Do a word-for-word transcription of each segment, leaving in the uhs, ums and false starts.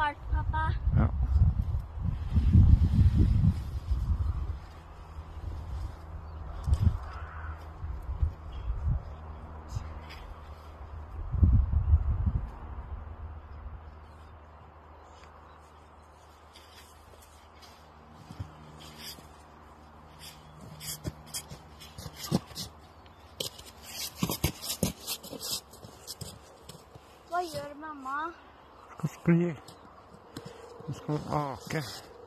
fart, pappa. Ja. Hva gjør mamma? Skal skli. Hun skal ake.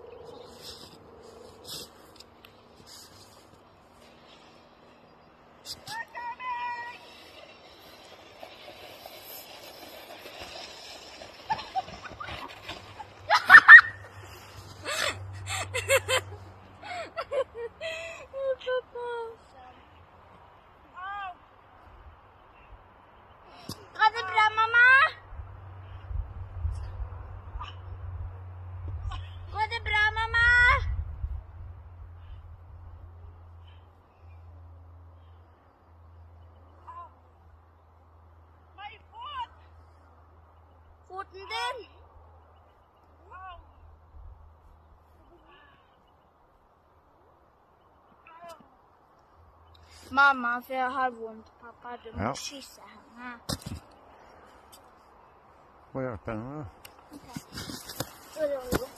Går det bra, mamma? Går det bra, mamma? Foten din? Mamma, for jeg har vondt, pappa. Du må Ja. kysse henne. Få hjelpe henne. Okay.